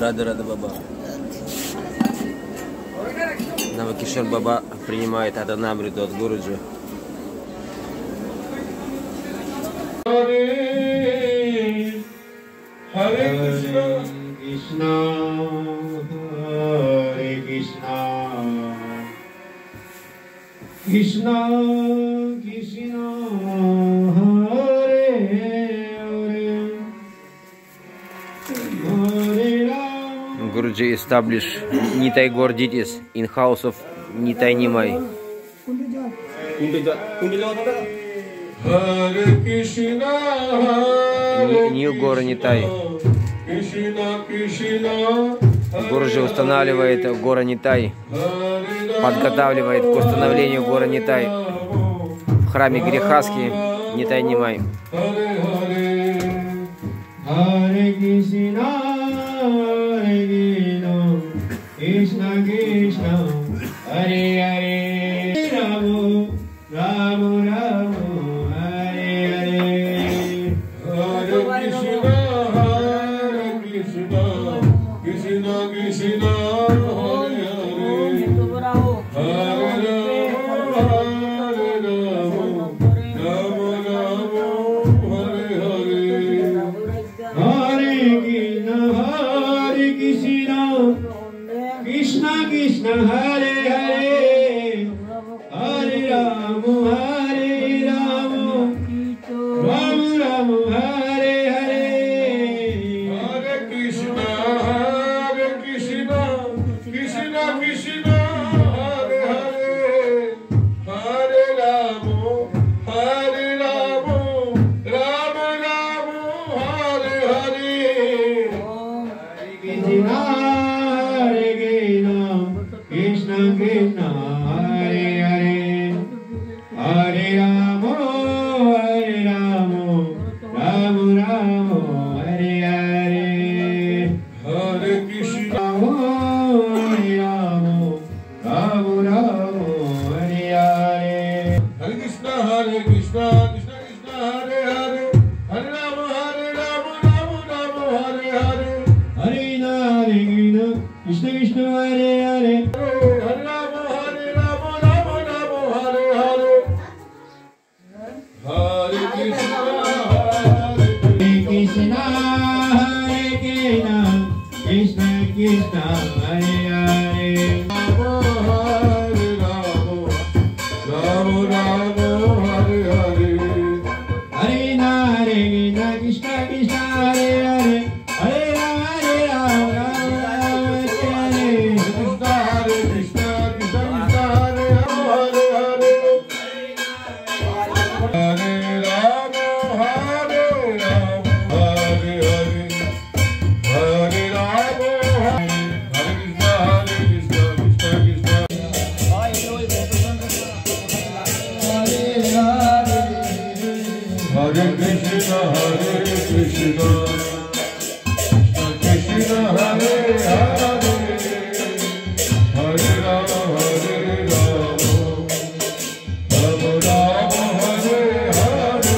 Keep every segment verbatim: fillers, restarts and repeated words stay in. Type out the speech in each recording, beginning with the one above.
Рада Рада Баба. Навакишор Баба принимает Аданамриту от Гуруджи. Hare Krishna, Hare Krishna, Krishna Krishna, Hare Hare, Hare Rama. Guruji establish Nitai Gorditis in house of Nitai Nimai. Hare Krishna, Hare New Гора Нитай. Гуруджи устанавливает Гора Нитай, подготавливает к установлению Гора Нитай в храме Грехаски Нитай Нимай. Hare Krishna, Hare Krishna, Krishna, Hare Hare, Rama, Rama, Rama, Hare Hare, Hare Krishna, Hare Krishna, Krishna Krishna, Hare Hare, Hare Rama, Hare Rama, Rama Rama, Hare Hare, Hare Krishna, Hare Krishna, Krishna Krishna, Hare Hare, Hare Rama, Hare Rama, Rama Rama, Hare Hare, Hare Krishna, Hare Krishna, Krishna Krishna, Hare Hare, Hare Rama, Hare Rama, Rama Rama, Hare Hare, Krishna, Hare Krishna, Krishna Krishna, Hare Hare, Hare Rama, Hare Rama, Rama Rama, Hare Hare, Hare Krishna, Hare Rama, Rama Rama, Hare Hare, Hare Krishna, Hare Krishna, Krishna Krishna, Hare Hare, Hare Rama, Hare Rama, Rama Rama, Hare Hare, Hare Hare Krishna, Krishna Krishna, Hare Hare, Hare Rama, Hare Rama, Rama Rama, Hare Hare, Hare Krishna, Hare Krishna, Hare Krishna, Krishna Krishna, Hare Hare, Rama, Hare Rama, Rama Rama, Hare Hare, Hare Hare Krishna, Krishna Krishna, Hare Hare, Hare Rama, Hare Rama, Rama Rama, Hare Hare, Krishna, Krishna Krishna, Hare Rama, Hare Hare, Hare Rama, Hare Rama, Hare Hare, Hare Rama, Hare Krishna, Hare Krishna, Krishna Krishna, Hare Krishna, Hare Krishna, Krishna Hare Hare, Hare Rama, Hare Rama, Rama Rama, Hare Hare.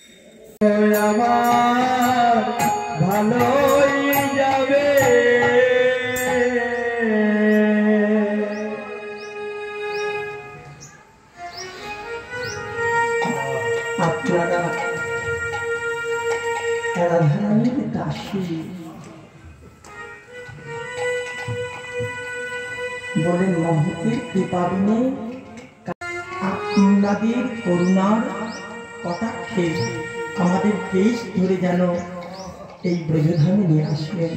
আমার ভালোই যাবে। আপনারা রাধারানীর দাসী বলেন মহতের কৃপাবিনে আপনাদের করুণার কটাক্ষে আমাদের দেশ ধরে যেন এই ব্রজধামে নিয়ে আসবেন।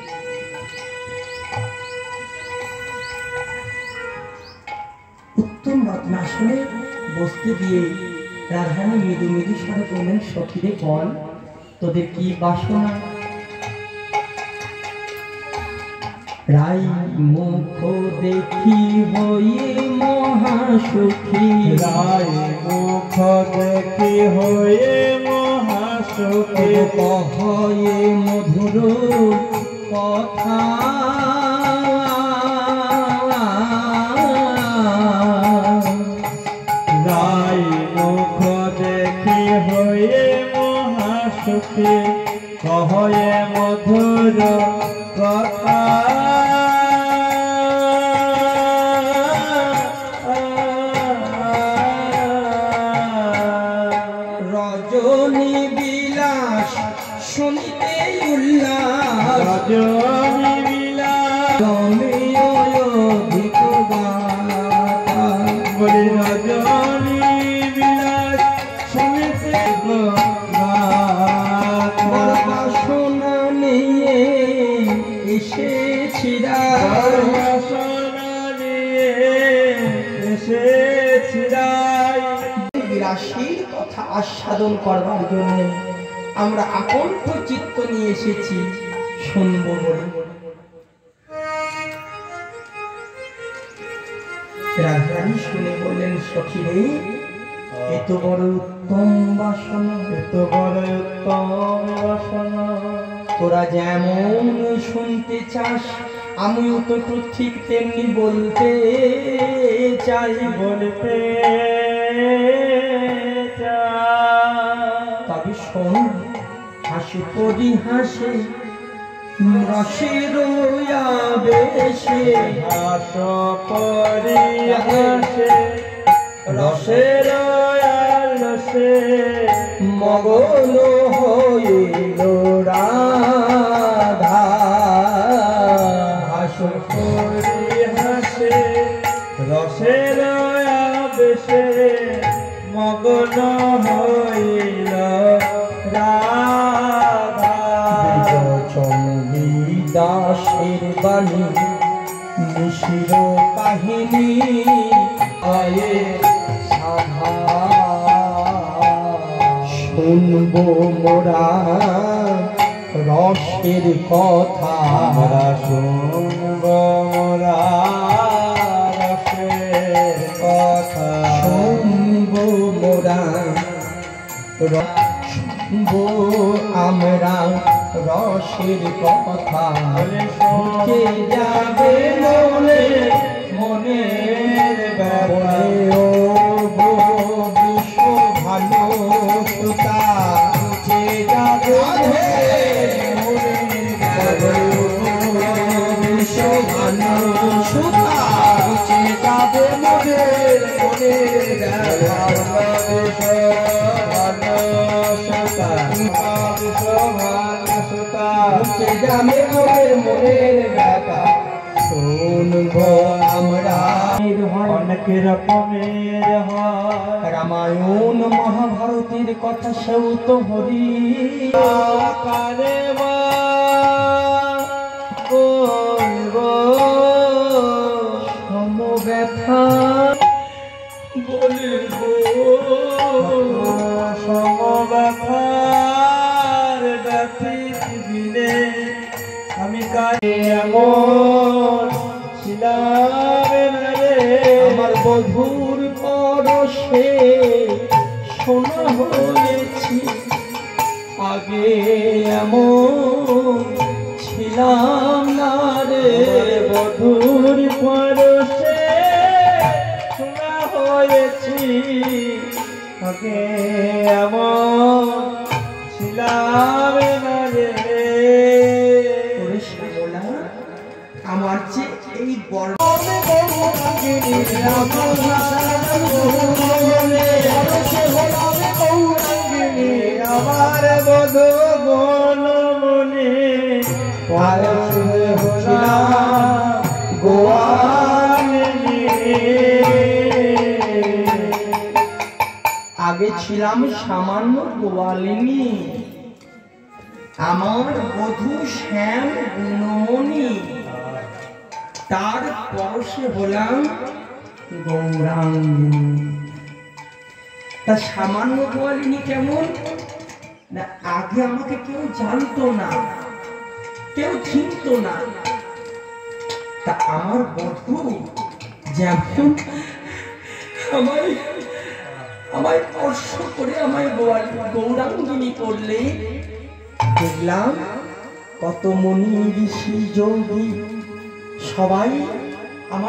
উত্তম রত্নাসনে বসতে দিয়ে রাধারানী মৃদু মৃদু স্বরে বললেন, সখীরে বল তোদের কি বাসনা? রাই মুখ দেখি হয়ে মহাসুখী, রাই মুখ দেখি হয়ে মহাসুখী, কহয়ে মধুর কথা, রাই মুখ দেখি হয়ে মহাসুখী, কহয়ে মধুর কথা। রজনী বিলাস শুনিতে উল্লাস, রজনী বিলাস অধিক গাথা, বলি রজনী বিলাস শুনিতে বাসনা নিয়ে এসেছিরা, বাসনা নিয়ে এসেছিরা, বিলাসীর কথা আস্বাদন করবার জন্য আমরা আকণ্ঠ চিত্ত নিয়ে এসেছি, শুনবো বলে। রাধারানী শুনে বললেন, সখী রে এত বড় উত্তম বাসনা, এত বড় উত্তম বাসনা, তোরা যেমন শুনতে চাস আমিও তো ঠিক তেমনি বলতে চাই, বলতে তবে শোন হাসি পরিহাসে রসের আবেশে, হাস পরিহাসে রসের আলসে মগন হইল রাধা, হাস পরিহাসে রসের আবেশে মগ্ন হইল রাধা। চন্ডী দাসের বাণী মিশির কাহিনী আয়ে সাধা, শুনবো মোরা রসের কথা, আমরা শুনব মোরা রসের কথা, শুনবো মোরা শুনবো আমরা রসের কথা, কে যাবে মনে মনের ব্যাপারে, ও গো বিশ্ব ভালো সুতা, কে যাবে মনের ব্যাপারে, বিশ্ব ভালো সুতা, কে যাবে মনের মনের ব্যাপারে, শুনবো আমরা অনেক রকমের হয়, রামায়ণ মহাভারতের কথা সেও তো হরি, কারে বলবো সমব্যথা বলবো সমব্যথার ব্যথিত দিনে আমি কাজে এমন ছিলাম রে, আমার বধুর পরশে সোনা হয়েছি, আগে এমন ছিলাম না রে, বধুর পরশে সোনা হয়েছি, আগে এমন ছিলাম না রে। আমার যে এই বড় আমার বধু বনমনে আগে ছিলাম সামান্য গোয়ালিনী, আমার বধূ শ্যাম গুণমণি, তার পরশে হলাম গৌরাঙ্গী। তা সামান্য গোয়ালিনী কেমন না, আগে আমাকে কেউ জানতো না, কেউ চিনতো না। তা আমার বধূ যেমন আমায় আমায় স্পর্শ করে আমায় গৌরাঙ্গিনী করলে, দেখলাম কত মনি ঋষি যোগী সবাই আমার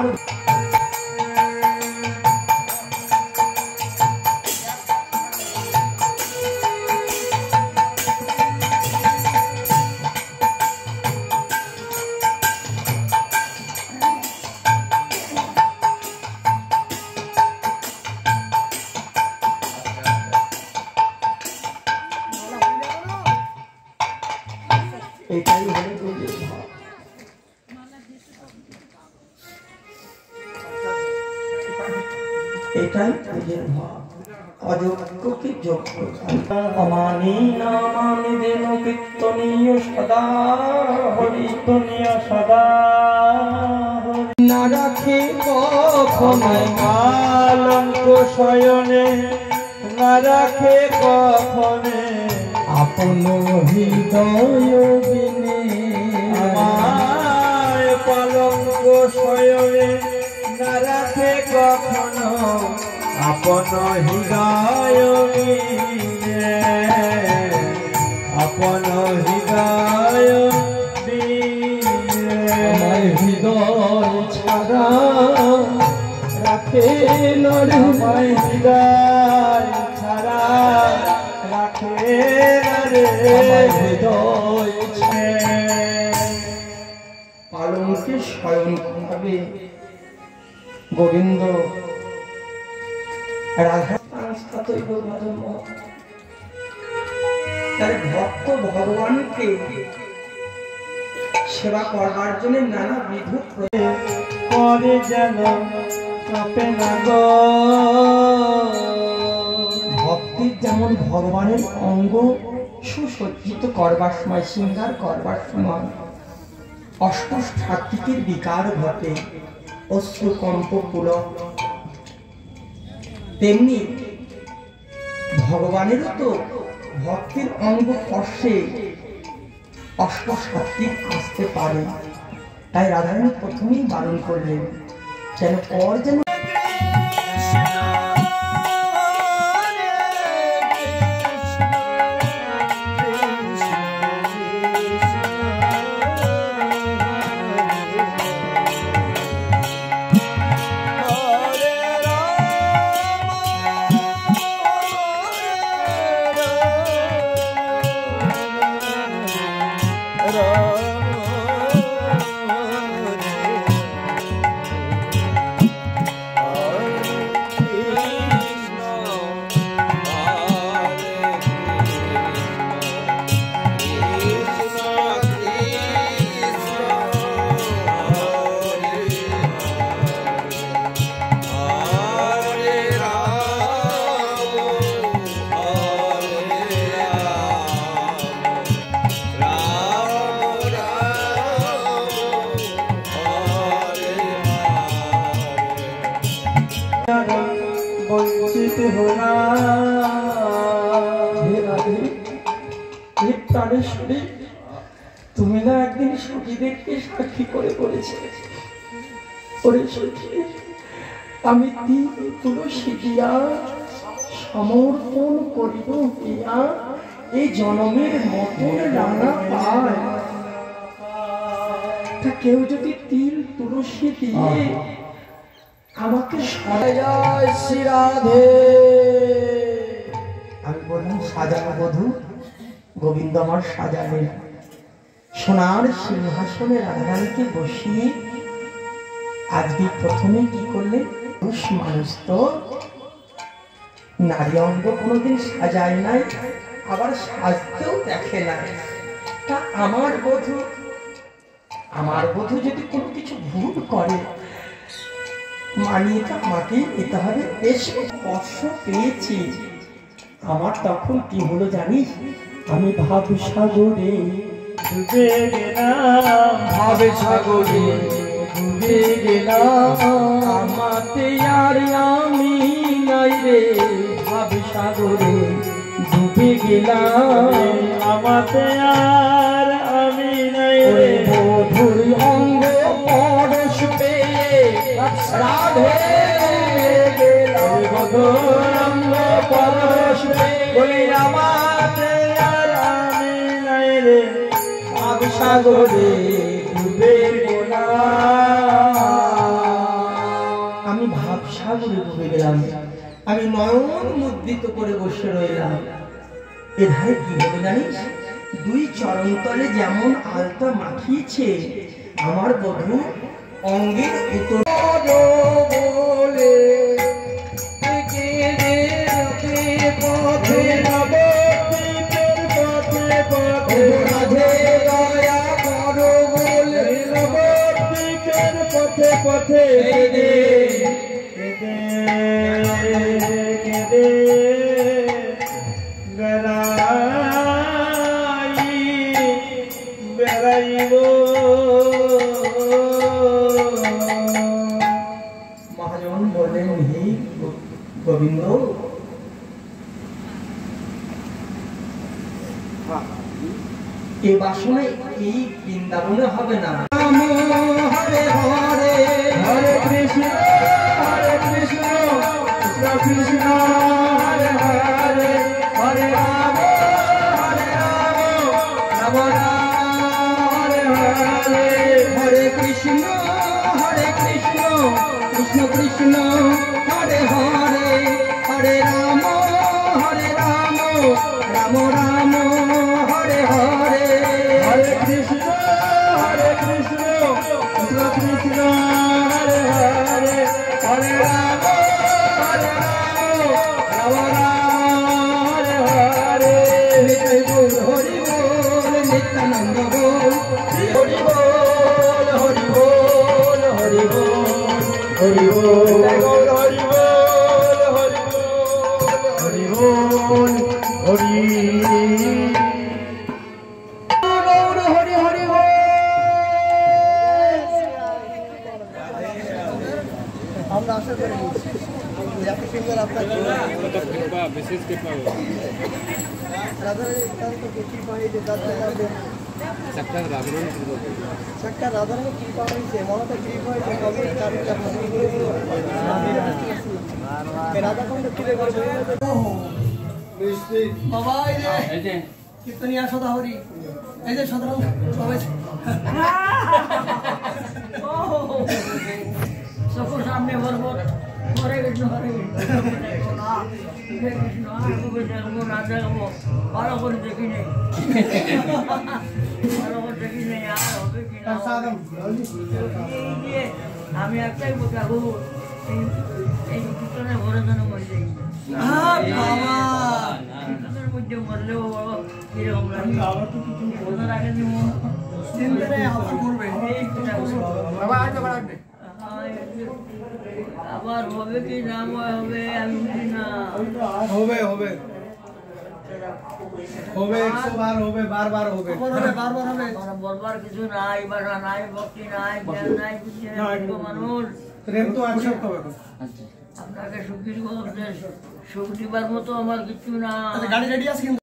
এটাই হলো গৌরীর ভাব। এটাই পূজের ভাব। অযোগ্যকে যোগ্য, অমানি না মানি দেন কীর্তনীয় সদা হরিতনীয় সদা না রাখে কখনো কলঙ্ক শয়নে, না রাখে কখনে আপন হৃদয় বিনে। আমায় কলঙ্ক শয়নে না রাখে কখনো আপন হৃদয় বিনে, আপন হৃদয় বিনে। আমার হৃদয় ছাড়া রাখে নরে, আমায় হৃদয় ছাড়া রাখে রে হৃদয় পালনকে স্বয়ং ভাবে গোবিন্দ রাধা তার ভক্ত ভগবানকে সেবা করবার জন্য নানা বিধ করে যেন চাপে না গো। ভক্তির যেমন ভগবানের অঙ্গ সুসজ্জিত করবার সময়, শৃঙ্গার করবার সময় অষ্টষ্ঠাত্ত্বিকের বিকার ঘটে, অশ্রুকম্প পুলক, তেমনি ভগবানেরও তো ভক্তির অঙ্গ স্পর্শে অষ্টসাত্ত্বিক আসতে পারে। তাই রাধারানী প্রথমেই বারণ করলেন, যেন পর যেন বঞ্চিত হলা। তুমি না একদিন সখীদেরকে সাক্ষী করে বলেছে, ওরে সখী আমি তিন তুলসী দিয়া সমর্পণ করিব দিয়া এই জনমের মতন রানা পায়। তা কেউ যদি তিল তুলসী দিয়ে আমাকে জয় শ্রী রাধে। আমি বললাম সাজানো বধূ গোবিন্দ আমার সাজালেন, সোনার সিংহাসনে রাধারানীকে বসিয়ে আজকে প্রথমে কি করলেন, পুরুষ মানুষ তো নারী অঙ্গ কোনোদিন সাজায় নাই, আবার সাজতেও দেখে না। তা আমার বধূ আমার বধূ যদি কোনো কিছু ভুল করে মানিয়ে তো আমাকেই নিতে হবে। বেশ কষ্ট পেয়েছি। আমার তখন কি হলো জানিস? আমি ভাব সাগরে ডুবে গেলাম, ভাবে সাগরে ডুবে গেলাম, আমাতে আর আমি নাই রে। ভাবে সাগরে ডুবে গেলাম, আমাতে আর আমি নাই রে। বধুর অঙ্গ পরশ পেয়ে রাধে গেলাম, বধুর অঙ্গ পরশ বলি আমাতে আর আমি নাই রে। ভাব সাগরে ডুবে গেলাম। আমি ভাব সাগরে ডুবে গেলাম। আমি নয়ন মুদ্রিত করে বসে রইলাম। এধারে কি হবে জানিস? দুই চরণ তলে যেমন আলতা মাখিয়েছে আমার বধূ অঙ্গের উত্তর বলে পথে নবদ্বীপের পথে পথে রাধে দয়া করো বলে নবদ্বীপের পথে পথে কেঁদে কেঁদে বেড়াই বেড়াইব। মহাজন বললেন, হে গোবিন্দ, এ বাসনে এই বৃন্দাবনে হবে না। হরে হরে হরে কৃষ্ণ হরে কৃষ্ণ কৃষ্ণ কৃষ্ণ হরে হরে হরে রাম হরে রাম রাম রাম হরে হরে। হরে কৃষ্ণ হরে কৃষ্ণ কৃষ্ণ কৃষ্ণ হরে হরে হরে রাম হরে রাম রাম রাম হরে হরে। হরে কৃষ্ণ হরে কৃষ্ণ কৃষ্ণ কৃষ্ণ হরে হরে হরে রাম হরে রাম রাম রাম হরে হরে। নিতাই গৌর হরি বল, নিত্যানন্দ বল, হরি বল হরি বল হরি বল হরি বল গৌর হরি বল হরি বল হরি বল হরি গৌর হরি হরি বল। আমরা আশা করি এত সুন্দর আপনার কৃপা বিশেষ কৃপা রাধারানী অত্যন্ত কৃপা হয়েছে, তার জন্য আমাদের সাক্ষাৎ রাধারণী কৃপা সাক্ষাৎ রাধারানী কৃপা হয়েছে, মমতা কৃপা হয়েছে। কবে কারণটা রাধাকান্ত তুলে বাবা এই যে কীর্তনিয়া সদা হরি, এই যে সাধারণ সবাই চোখের সামনে বলবো হরে কৃষ্ণ হরে কৃষ্ণ হরে কৃষ্ণ দেখবো না দেখবো ভালো করে দেখি নেই, ভালো করে দেখি নেই আর হবে কিনা। এই যে আমি একটাই বোঝাবো, এই এই কীর্তনে ভরে যেন মরে যাই। কীর্তনের মধ্যে মরলেও বড় কিরকম লাগে, ওদের আগে চিন্তায় আবার করবে এই আবার হবে কি না হবে আমি বুঝি না। হবে হবে হবে একশো বার হবে, বারবার হবে, বারবার হবে। বলবার কিছু নাই, বাসা নাই, ভক্তি নাই, জ্ঞান নাই, কিছু নাই। মানুষ প্রেম তো অ্যাকসেপ্ট হবে। আপনাকে সুখী সুখ দিবার মতো আমার কিছু না। গাড়ি রেডি আছে।